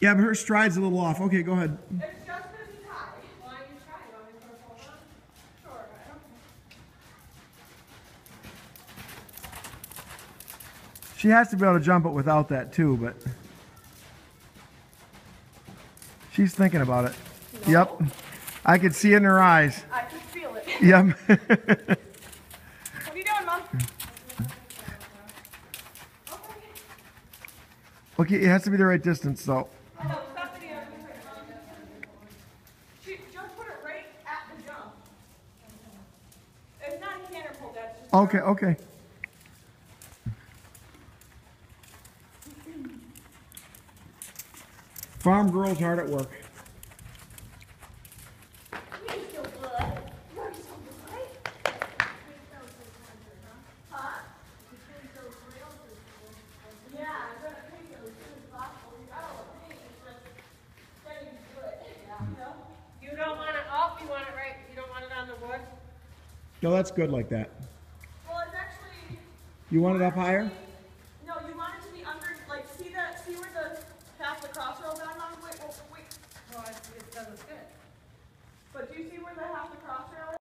Yeah, but her stride's a little off. Okay, go ahead. It's just because it's high. Why are you trying? You want me to put a pole on? Sure, I don't care. She has to be able to jump it without that too, but she's thinking about it. No. Yep. I could see it in her eyes. I can feel it. Yep. What are you doing, Mom? Okay, it has to be the right distance though. I know, stop video. Just put it right at the jump. It's not a canter pole, that's just... Okay, okay. Farm girl's hard at work. You're so good. You're so good. Huh? Yeah, I'm gonna paint it as soon as possible. You got all the paint, it's just getting good. Yeah. You know? You don't want it off, you want it right, you don't want it on the wood? No, that's good like that. Well, it's actually... You want it up higher? No, you want it to be under, like, see where the half the crossroads are, Mom? Wait. Well, it doesn't fit. But do you see where the half the